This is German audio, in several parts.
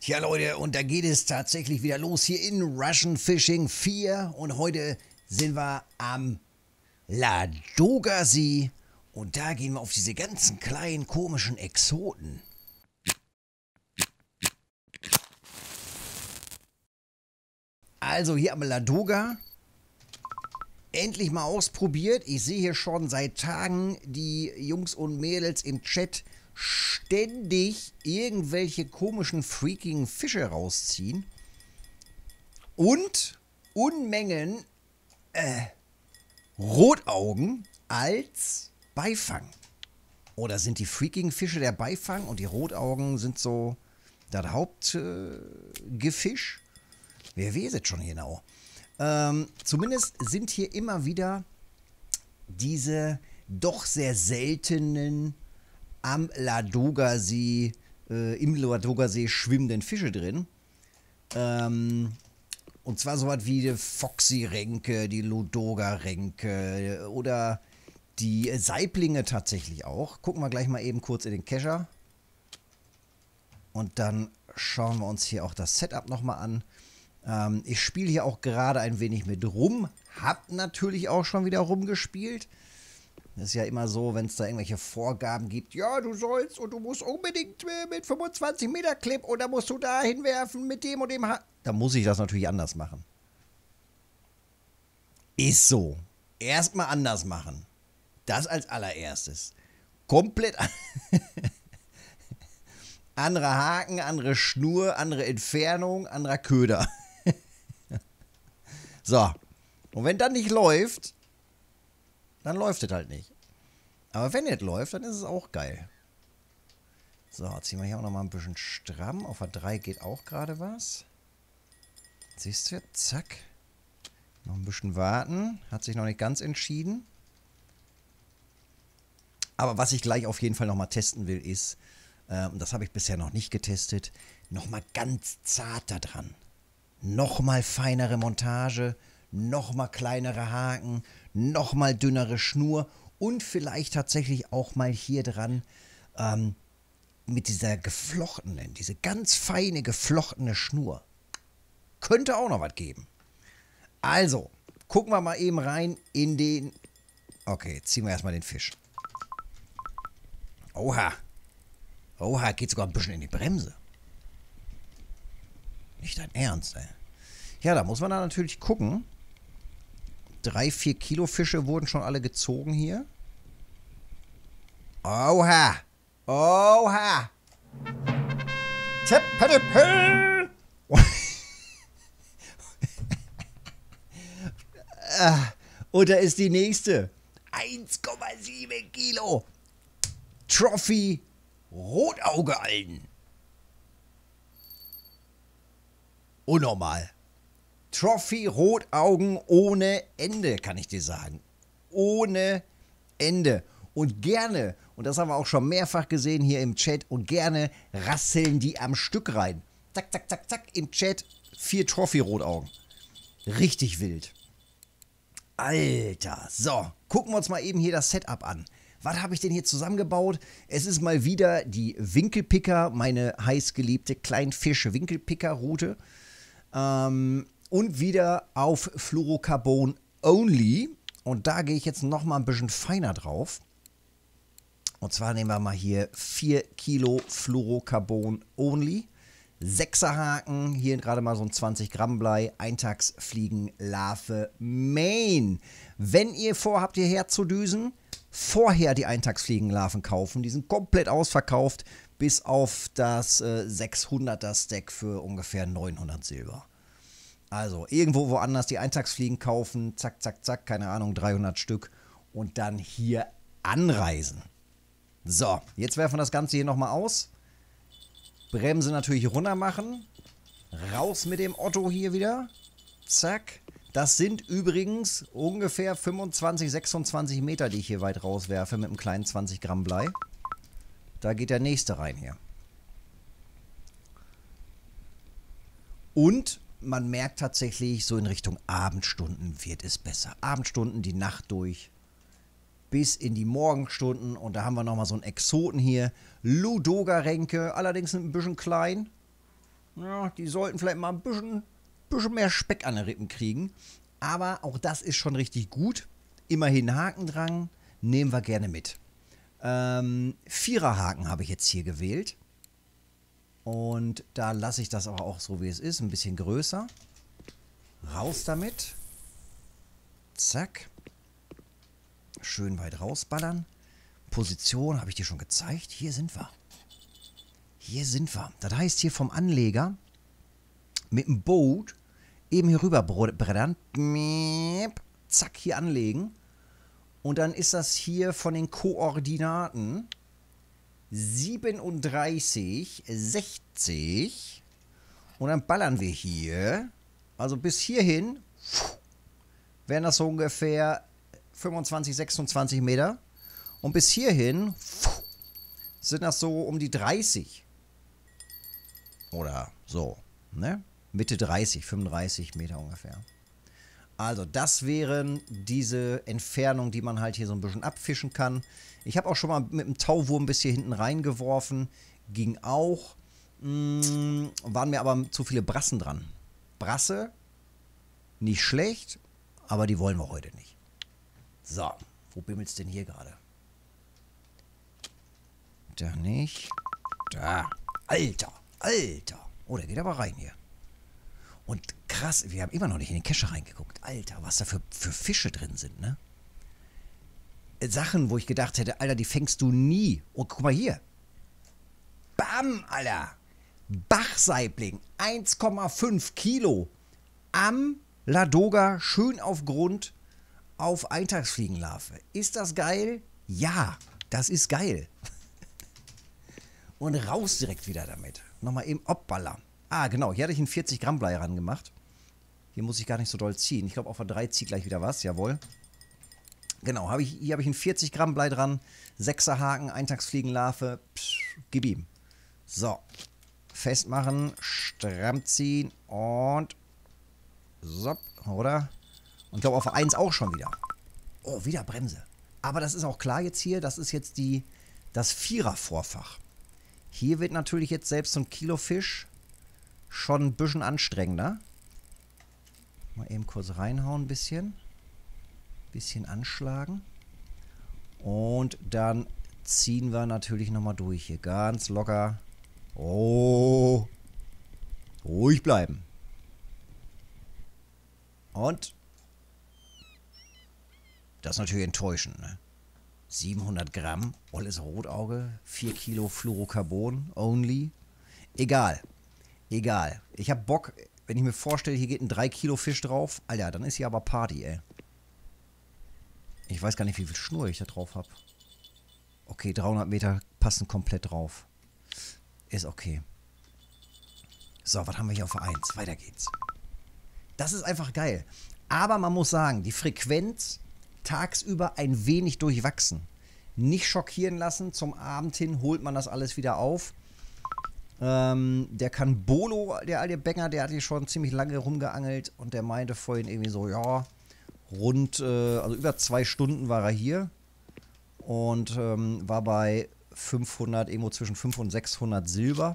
Ja, Leute, und da geht es tatsächlich wieder los hier in Russian Fishing 4. Und heute sind wir am Ladoga-See. Und da gehen wir auf diese ganzen kleinen, komischen Exoten. Also hier am Ladoga. Endlich mal ausprobiert. Ich sehe hier schon seit Tagen die Jungs und Mädels im Chat ständig irgendwelche komischen, freakigen Fische rausziehen. Und Unmengen Rotaugen als Beifang. Oder sind die freakigen Fische der Beifang und die Rotaugen sind so das Hauptgefisch? Wer weiß es schon genau. Zumindest sind hier immer wieder diese doch sehr seltenen am Ladoga-See, im Ladoga-See schwimmenden Fische drin. Und zwar so was wie die Foxy-Renke, die Ladoga-Renke oder die Saiblinge tatsächlich auch. Gucken wir gleich mal eben kurz in den Kescher. Und dann schauen wir uns hier auch das Setup nochmal an. Ich spiele hier auch gerade ein wenig mit rum. Hab natürlich auch schon wieder rumgespielt. Das ist ja immer so, wenn es da irgendwelche Vorgaben gibt. Ja, du sollst und du musst unbedingt mit 25 Meter Clip oder musst du da hinwerfen mit dem und dem. Da muss ich das natürlich anders machen. Ist so. Erstmal anders machen. Das als allererstes. Komplett andere Haken, andere Schnur, andere Entfernung, anderer Köder. So. Und wenn das nicht läuft, dann läuft es halt nicht. Aber wenn es läuft, dann ist es auch geil. So, jetzt ziehen wir hier auch nochmal ein bisschen stramm. Auf der 3 geht auch gerade was. Siehst du? Zack. Noch ein bisschen warten. Hat sich noch nicht ganz entschieden. Aber was ich gleich auf jeden Fall nochmal testen will, ist, und das habe ich bisher noch nicht getestet, nochmal ganz zart da dran. Nochmal feinere Montage, nochmal kleinere Haken, nochmal dünnere Schnur und vielleicht tatsächlich auch mal hier dran mit dieser geflochtenen, diese ganz feine geflochtene Schnur. Könnte auch noch was geben. Also, gucken wir mal eben rein in den... Okay, jetzt ziehen wir erstmal den Fisch. Oha. Oha, geht sogar ein bisschen in die Bremse. Nicht dein Ernst, ey. Ja, da muss man dann natürlich gucken. 3-4 Kilo Fische wurden schon alle gezogen hier. Oha! Oha! Tippetippel! Und da ist die nächste. 1,7 Kilo. Trophy Rotaugealgen. Unnormal. Trophy Rotaugen ohne Ende, kann ich dir sagen. Ohne Ende. Und gerne, und das haben wir auch schon mehrfach gesehen hier im Chat, und gerne rasseln die am Stück rein. Zack, zack, zack, zack, im Chat 4 Trophy Rotaugen. Richtig wild. Alter, so, gucken wir uns mal eben hier das Setup an. Was habe ich denn hier zusammengebaut? Es ist mal wieder die Winkelpicker, meine heißgeliebte Kleinfisch-Winkelpicker-Route. Und wieder auf Fluorocarbon Only. Und da gehe ich jetzt nochmal ein bisschen feiner drauf. Und zwar nehmen wir mal hier 4 Kilo Fluorocarbon Only. 6er Haken, hier gerade mal so ein 20 Gramm Blei, Eintagsfliegen Larve Main. Wenn ihr vorhabt, hierher zu düsen, vorher die Eintagsfliegenlarven kaufen. Die sind komplett ausverkauft, bis auf das 600er Stack für ungefähr 900 Silber. Also irgendwo woanders die Eintagsfliegen kaufen, zack, zack, zack, keine Ahnung, 300 Stück und dann hier anreisen. So, jetzt werfen wir das Ganze hier nochmal aus. Bremse natürlich runter machen. Raus mit dem Otto hier wieder. Zack. Das sind übrigens ungefähr 25, 26 Meter, die ich hier weit rauswerfe mit einem kleinen 20 Gramm Blei. Da geht der nächste rein hier. Und man merkt tatsächlich, so in Richtung Abendstunden wird es besser. Abendstunden, die Nacht durch. Bis in die Morgenstunden. Und da haben wir nochmal so einen Exoten hier. Ladoga-Renke, allerdings ein bisschen klein. Ja, die sollten vielleicht mal ein bisschen mehr Speck an den Rippen kriegen. Aber auch das ist schon richtig gut. Immerhin Hakendrang, nehmen wir gerne mit. Viererhaken habe ich jetzt hier gewählt. Und da lasse ich das aber auch so, wie es ist. Ein bisschen größer. Raus damit. Zack. Schön weit rausballern. Position habe ich dir schon gezeigt. Hier sind wir. Hier sind wir. Das heißt hier vom Anleger mit dem Boot eben hier rüber brettern. Zack, hier anlegen. Und dann ist das hier von den Koordinaten 37, 60. Und dann ballern wir hier. Also bis hierhin wären das so ungefähr 25, 26 Meter. Und bis hierhin sind das so um die 30. Oder so, ne? Mitte 30, 35 Meter ungefähr. Also das wären diese Entfernungen, die man halt hier so ein bisschen abfischen kann. Ich habe auch schon mal mit dem Tauwurm bis hier hinten reingeworfen. Ging auch. Waren mir aber zu viele Brassen dran. Brasse, nicht schlecht, aber die wollen wir heute nicht. So, wo bimmelt's denn hier gerade? Da nicht. Da. Alter, Alter. Oh, der geht aber rein hier. Und krass, wir haben immer noch nicht in den Kescher reingeguckt. Alter, was da für Fische drin sind, ne? Sachen, wo ich gedacht hätte, Alter, die fängst du nie. Oh, guck mal hier. Bam, Alter. Bachsaibling, 1,5 Kilo. Am Ladoga, schön auf Grund, auf Eintagsfliegenlarve. Ist das geil? Ja, das ist geil. Und raus direkt wieder damit. Nochmal eben Obballer. Ah, genau, hier hatte ich einen 40 Gramm Blei ran gemacht. Hier muss ich gar nicht so doll ziehen. Ich glaube, auf der 3 zieht gleich wieder was, jawohl. Genau, hier habe ich einen 40 Gramm Blei dran. 6er Haken, Eintagsfliegenlarve. Gib ihm. So, festmachen, stramm ziehen und so, oder? Und ich glaube, auf der 1 auch schon wieder. Oh, wieder Bremse. Aber das ist auch klar jetzt hier, das ist jetzt das Vierer-Vorfach. Hier wird natürlich jetzt selbst so ein Kilo Fisch schon ein bisschen anstrengender. Mal eben kurz reinhauen, ein bisschen. Bisschen anschlagen. Und dann ziehen wir natürlich nochmal durch hier. Ganz locker. Oh. Ruhig bleiben. Und das ist natürlich enttäuschend, ne? 700 Gramm, olles Rotauge, 4 Kilo Fluorocarbon only. Egal. Egal. Ich hab Bock, wenn ich mir vorstelle, hier geht ein 3 Kilo Fisch drauf. Alter, dann ist hier aber Party, ey. Ich weiß gar nicht, wie viel Schnur ich da drauf habe. Okay, 300 Meter passen komplett drauf. Ist okay. So, was haben wir hier auf der 1? Weiter geht's. Das ist einfach geil. Aber man muss sagen, die Frequenz tagsüber ein wenig durchwachsen. Nicht schockieren lassen. Zum Abend hin holt man das alles wieder auf. Der Bolo, der alte Bänger, der hat hier schon ziemlich lange rumgeangelt und der meinte vorhin irgendwie so, ja, also über 2 Stunden war er hier und war bei 500, irgendwo zwischen 500 und 600 Silber.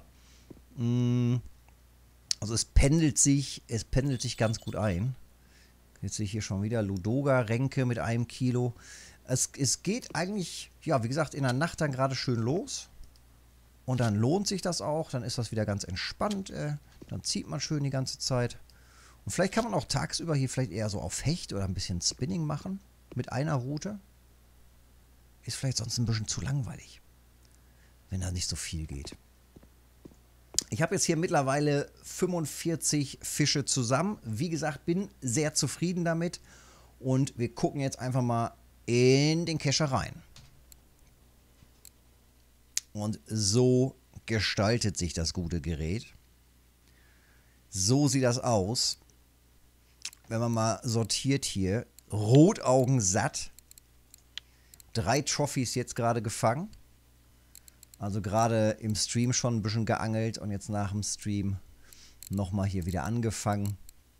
Also es pendelt sich ganz gut ein. Jetzt sehe ich hier schon wieder Ladoga-Renke mit 1 Kilo. Es geht eigentlich, ja, wie gesagt, in der Nacht dann gerade schön los. Und dann lohnt sich das auch. Dann ist das wieder ganz entspannt. Dann zieht man schön die ganze Zeit. Und vielleicht kann man auch tagsüber hier vielleicht eher so auf Hecht oder ein bisschen Spinning machen. Mit einer Route. Ist vielleicht sonst ein bisschen zu langweilig. Wenn da nicht so viel geht. Ich habe jetzt hier mittlerweile 45 Fische zusammen. Wie gesagt, bin sehr zufrieden damit. Und wir gucken jetzt einfach mal in den Kescher rein. Und so gestaltet sich das gute Gerät. So sieht das aus. Wenn man mal sortiert hier. Rotaugen satt. 3 Trophies jetzt gerade gefangen. Also gerade im Stream schon ein bisschen geangelt und jetzt nach dem Stream nochmal hier wieder angefangen.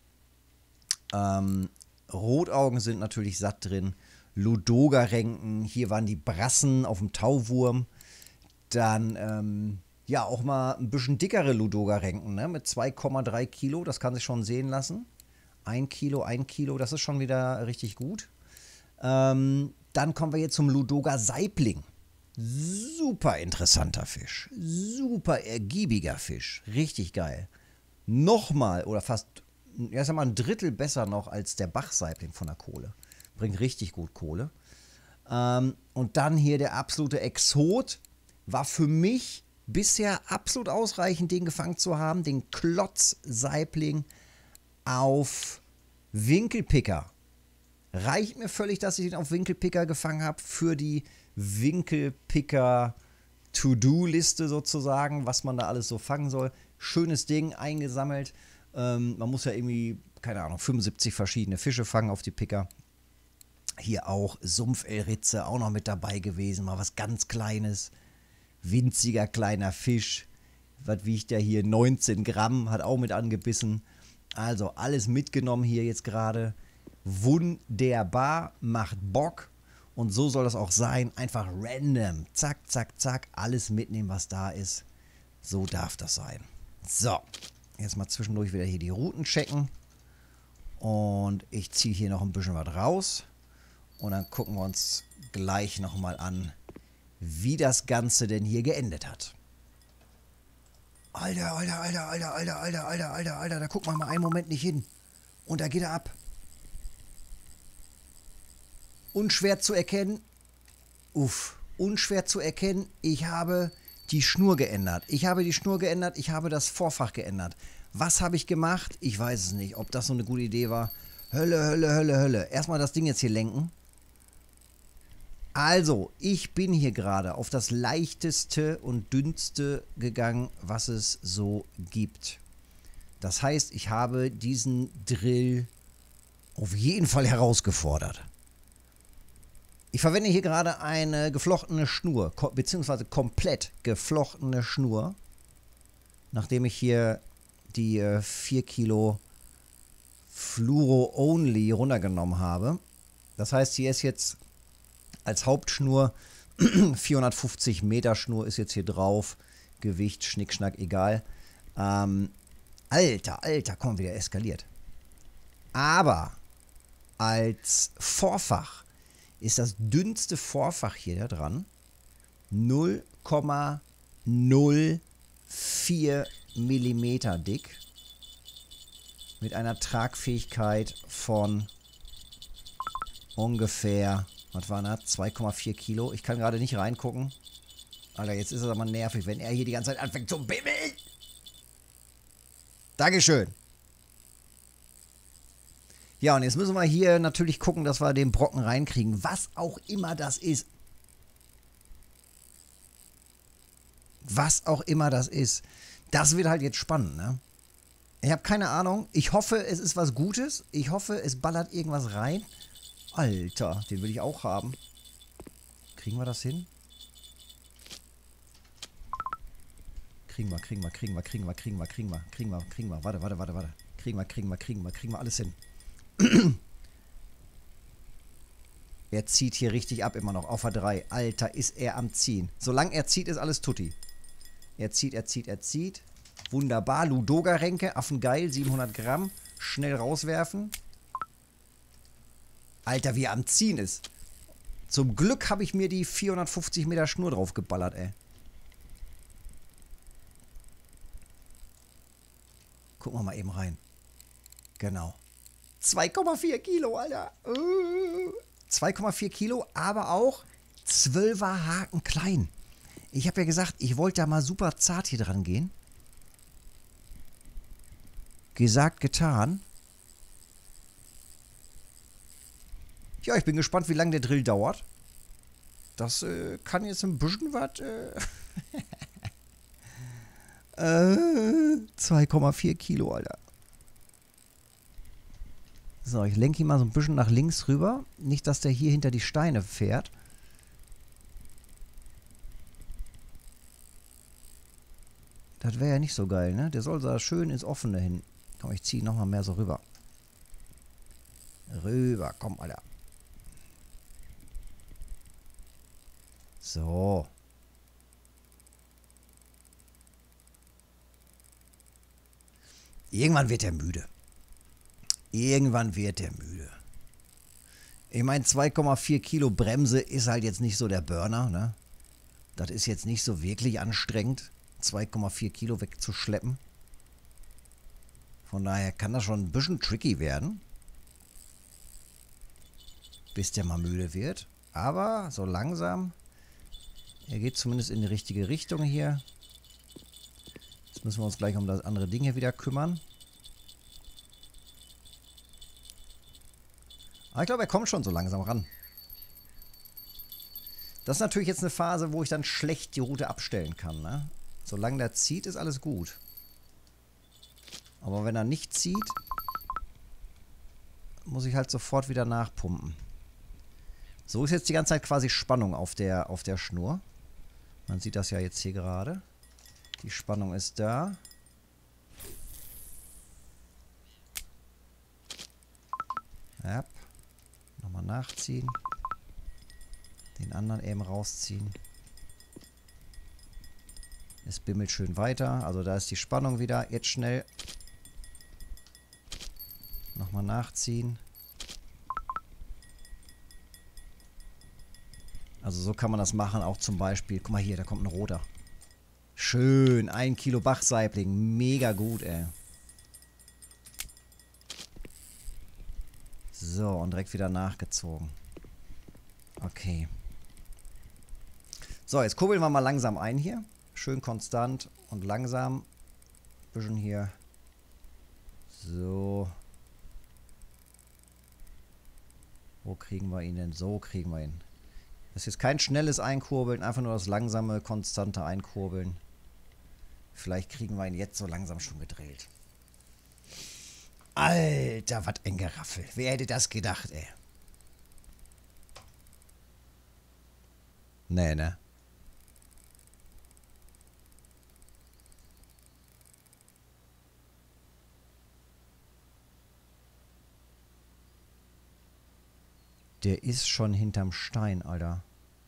Rotaugen sind natürlich satt drin. Ladoga-Renken. Hier waren die Brassen auf dem Tauwurm. Dann Ja, auch mal ein bisschen dickere Ludoga-Renken, ne? Mit 2,3 Kilo, das kann sich schon sehen lassen. 1 Kilo, das ist schon wieder richtig gut. Dann kommen wir jetzt zum Ludoga Saibling. Super interessanter Fisch. Super ergiebiger Fisch. Richtig geil. Nochmal oder fast, ja, sag mal, ein Drittel besser noch als der Bachsaibling von der Kohle. Bringt richtig gut Kohle. Und dann hier der absolute Exot. War für mich bisher absolut ausreichend, den gefangen zu haben. Den Klotz-Saibling auf Winkelpicker. Reicht mir völlig, dass ich den auf Winkelpicker gefangen habe für die Winkelpicker To-Do-Liste sozusagen, was man da alles so fangen soll. Schönes Ding, eingesammelt. Man muss ja irgendwie, keine Ahnung, 75 verschiedene Fische fangen auf die Picker. Hier auch Sumpfelritze auch noch mit dabei gewesen, mal was ganz Kleines. Winziger kleiner Fisch. Was wiegt der hier? 19 Gramm, hat auch mit angebissen. Also alles mitgenommen hier jetzt gerade. Wunderbar, macht Bock. Und so soll das auch sein. Einfach random. Zack, zack, zack. Alles mitnehmen, was da ist. So darf das sein. So, jetzt mal zwischendurch wieder hier die Routen checken. Und ich ziehe hier noch ein bisschen was raus. Und dann gucken wir uns gleich nochmal an, wie das Ganze denn hier geendet hat. Alter, da guckt man mal einen Moment nicht hin. Und da geht er ab. Unschwer zu erkennen. Unschwer zu erkennen. Ich habe die Schnur geändert. Ich habe das Vorfach geändert. Was habe ich gemacht? Ich weiß es nicht, ob das so eine gute Idee war. Hölle. Erstmal das Ding jetzt hier lenken. Also, ich bin hier gerade auf das leichteste und dünnste gegangen, was es so gibt. Das heißt, ich habe diesen Drill auf jeden Fall herausgefordert. Ich verwende hier gerade eine geflochtene Schnur, beziehungsweise komplett geflochtene Schnur, nachdem ich hier die 4 Kilo Fluoro Only runtergenommen habe. Das heißt, hier ist jetzt als Hauptschnur 450 Meter Schnur ist jetzt hier drauf. Gewicht, Schnickschnack, egal. Alter, komm, wieder eskaliert. Aber als Vorfach ist das dünnste Vorfach hier da dran 0,04 Millimeter dick. Mit einer Tragfähigkeit von ungefähr, was war das? 2,4 Kilo. Ich kann gerade nicht reingucken. Alter, jetzt ist es aber nervig, wenn er hier die ganze Zeit anfängt zu bimmeln. Dankeschön. Ja, und jetzt müssen wir hier natürlich gucken, dass wir den Brocken reinkriegen. Was auch immer das ist. Was auch immer das ist. Das wird halt jetzt spannend, ne? Ich habe keine Ahnung. Ich hoffe, es ist was Gutes. Ich hoffe, es ballert irgendwas rein. Alter, den will ich auch haben. Kriegen wir das hin? Kriegen wir. Warte. Kriegen wir alles hin. Er zieht hier richtig ab immer noch auf der 3. Alter, ist er am Ziehen. Solange er zieht, ist alles tutti. Er zieht. Wunderbar. Ludoga-Renke, Affengeil, 700 Gramm. Schnell rauswerfen. Alter, wie er am Ziehen ist. Zum Glück habe ich mir die 450 Meter Schnur drauf geballert, ey. Gucken wir mal eben rein. Genau. 2,4 Kilo, Alter. 2,4 Kilo, aber auch 12er Haken klein. Ich habe ja gesagt, ich wollte da mal super zart hier dran gehen. Gesagt, getan. Ja, ich bin gespannt, wie lange der Drill dauert. Das kann jetzt ein bisschen was... 2,4 Kilo, Alter. So, ich lenke ihn mal so ein bisschen nach links rüber. Nicht, dass der hier hinter die Steine fährt. Das wäre ja nicht so geil, ne? Der soll so schön ins Offene hin. Komm, ich ziehe nochmal mehr so rüber. Rüber, komm, Alter. So. Irgendwann wird er müde. Irgendwann wird er müde. Ich meine, 2,4 Kilo Bremse ist halt jetzt nicht so der Burner, ne? Das ist jetzt nicht so wirklich anstrengend, 2,4 Kilo wegzuschleppen. Von daher kann das schon ein bisschen tricky werden. Bis der mal müde wird. Aber so langsam. Er geht zumindest in die richtige Richtung hier. Jetzt müssen wir uns gleich um das andere Ding hier wieder kümmern. Aber ich glaube, er kommt schon so langsam ran. Das ist natürlich jetzt eine Phase, wo ich dann schlecht die Route abstellen kann, ne? Solange der zieht, ist alles gut. Aber wenn er nicht zieht, muss ich halt sofort wieder nachpumpen. So ist jetzt die ganze Zeit quasi Spannung auf der Schnur. Man sieht das ja jetzt hier gerade. Die Spannung ist da. Ja. Nochmal nachziehen. Den anderen eben rausziehen. Es bimmelt schön weiter. Also da ist die Spannung wieder. Jetzt schnell. Nochmal nachziehen. Also so kann man das machen. Auch zum Beispiel. Guck mal hier, da kommt ein roter. Schön. 1 Kilo Bachsaibling. Mega gut, ey. So, und direkt wieder nachgezogen. Okay. So, jetzt kurbeln wir mal langsam ein hier. Schön konstant und langsam. Bisschen hier. So. Wo kriegen wir ihn denn? So kriegen wir ihn. Das ist jetzt kein schnelles Einkurbeln, einfach nur das langsame, konstante Einkurbeln. Vielleicht kriegen wir ihn jetzt so langsam schon gedrillt. Alter, was ein Geraffel. Wer hätte das gedacht, ey? Nee, ne? Der ist schon hinterm Stein, Alter.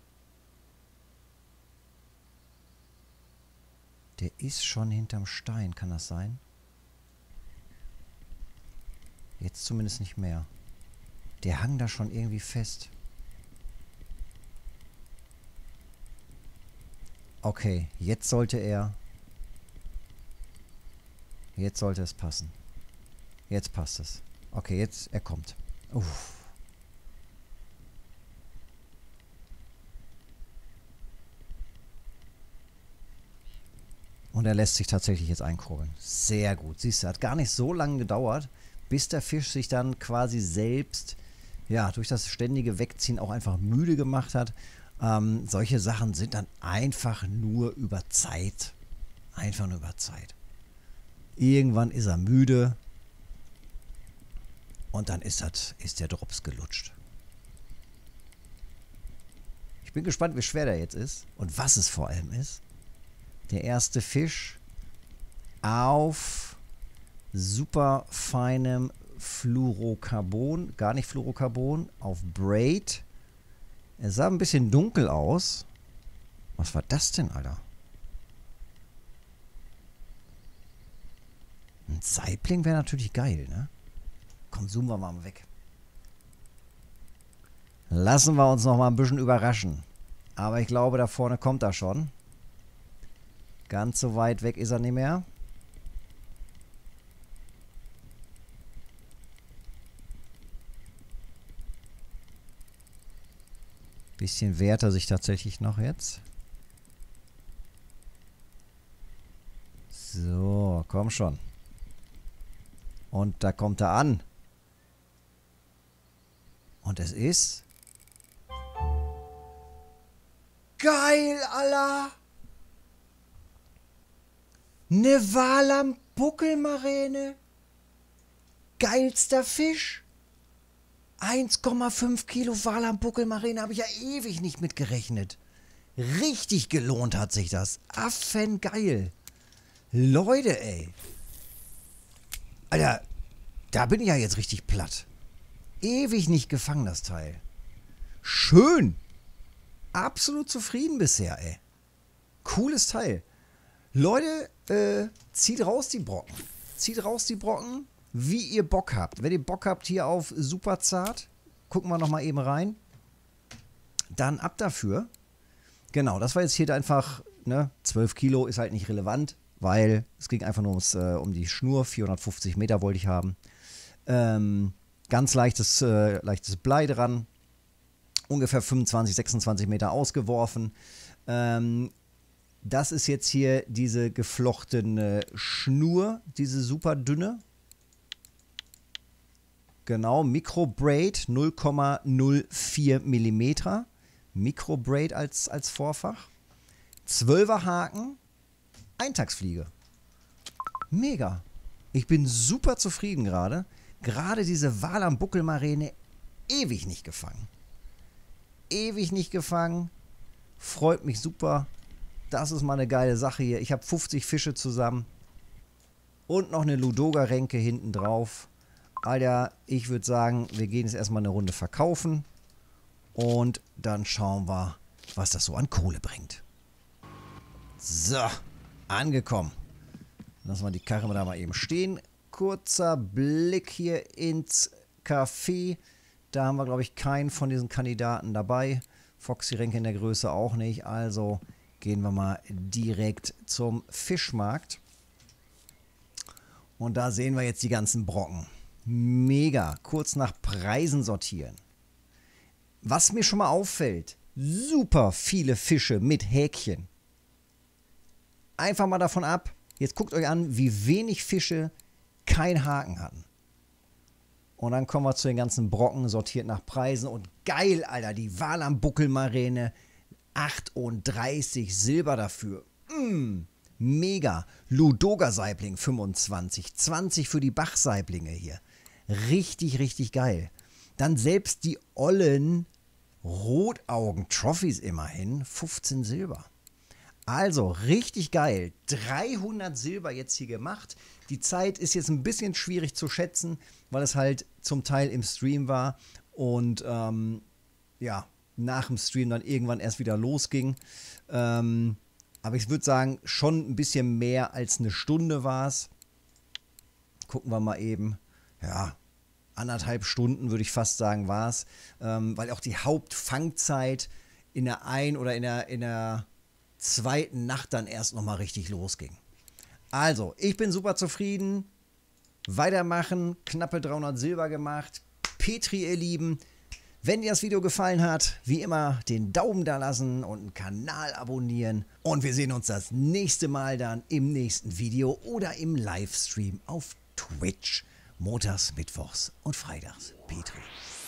Der ist schon hinterm Stein, kann das sein? Jetzt zumindest nicht mehr. Der hang da schon irgendwie fest. Okay, jetzt sollte er... Jetzt sollte es passen. Jetzt passt es. Okay, jetzt, er kommt. Uff. Und er lässt sich tatsächlich jetzt einkurbeln. Sehr gut. Siehst du, hat gar nicht so lange gedauert, bis der Fisch sich dann quasi selbst, ja, durch das ständige Wegziehen auch einfach müde gemacht hat. Solche Sachen sind dann einfach nur über Zeit. Einfach nur über Zeit. Irgendwann ist er müde. Und dann ist der Drops gelutscht. Ich bin gespannt, wie schwer der jetzt ist. Und was es vor allem ist. Der erste Fisch auf super feinem Fluorocarbon, gar nicht Fluorocarbon, auf Braid. Er sah ein bisschen dunkel aus. Was war das denn, Alter? Ein Saibling wäre natürlich geil, ne? Komm, zoomen wir mal weg. Lassen wir uns noch mal ein bisschen überraschen. Aber ich glaube, da vorne kommt er schon. Ganz so weit weg ist er nicht mehr. Bisschen wehrt er sich tatsächlich noch jetzt. So, komm schon. Und da kommt er an. Und es ist... Geil, Alter! Eine Walam-Buckelmaräne. Geilster Fisch. 1,5 Kilo Walam-Buckelmaräne habe ich ja ewig nicht mitgerechnet. Richtig gelohnt hat sich das. Affengeil. Leute, ey. Alter, da bin ich ja jetzt richtig platt. Ewig nicht gefangen, das Teil. Schön. Absolut zufrieden bisher, ey. Cooles Teil. Leute, zieht raus die Brocken. zieht raus die Brocken, wie ihr Bock habt. Wenn ihr Bock habt hier auf super zart, gucken wir nochmal eben rein. Dann ab dafür. Genau, das war jetzt hier einfach, ne, 12 Kilo ist halt nicht relevant, weil es ging einfach nur um die Schnur, 450 Meter wollte ich haben. Ganz leichtes Blei dran, ungefähr 25, 26 Meter ausgeworfen. Das ist jetzt hier diese geflochtene Schnur, diese super dünne. Genau, Microbraid 0,04 mm. Microbraid als Vorfach. 12er Haken, Eintagsfliege. Mega. Ich bin super zufrieden gerade. Gerade diese Wal am Buckelmaräne ewig nicht gefangen. Ewig nicht gefangen. Freut mich super. Das ist mal eine geile Sache hier. Ich habe 50 Fische zusammen. Und noch eine Ludoga-Renke hinten drauf. Alter, ich würde sagen, wir gehen jetzt erstmal eine Runde verkaufen. Und dann schauen wir, was das so an Kohle bringt. So, angekommen. Lassen wir die Karre da mal eben stehen. Kurzer Blick hier ins Café. Da haben wir, glaube ich, keinen von diesen Kandidaten dabei. Foxy Renke in der Größe auch nicht. Also gehen wir mal direkt zum Fischmarkt. Und da sehen wir jetzt die ganzen Brocken. Mega. Kurz nach Preisen sortieren. Was mir schon mal auffällt, super viele Fische mit Häkchen. Einfach mal davon ab, jetzt guckt euch an, wie wenig Fische kein Haken hatten. Und dann kommen wir zu den ganzen Brocken, sortiert nach Preisen. Und geil, Alter, die Wal am Buckelmaräne, 38 Silber dafür. Mega. Ludoga-Saibling 25, 20 für die Bachsaiblinge hier. Richtig, richtig geil. Dann selbst die ollen Rotaugen-Trophies immerhin, 15 Silber. Also, richtig geil. 300 Silber jetzt hier gemacht. Die Zeit ist jetzt ein bisschen schwierig zu schätzen, weil es halt zum Teil im Stream war und ja, nach dem Stream dann irgendwann erst wieder losging. Aber ich würde sagen, schon ein bisschen mehr als eine Stunde war es. Gucken wir mal eben. Ja, 1,5 Stunden würde ich fast sagen war es. Weil auch die Hauptfangzeit in der oder in der zweiten Nacht dann erst nochmal richtig losging. Also, ich bin super zufrieden. Weitermachen. Knappe 300 Silber gemacht. Petri, ihr Lieben. Wenn dir das Video gefallen hat, wie immer den Daumen da lassen und einen Kanal abonnieren. Und wir sehen uns das nächste Mal dann im nächsten Video oder im Livestream auf Twitch. Montags, Mittwochs und Freitags. Petri.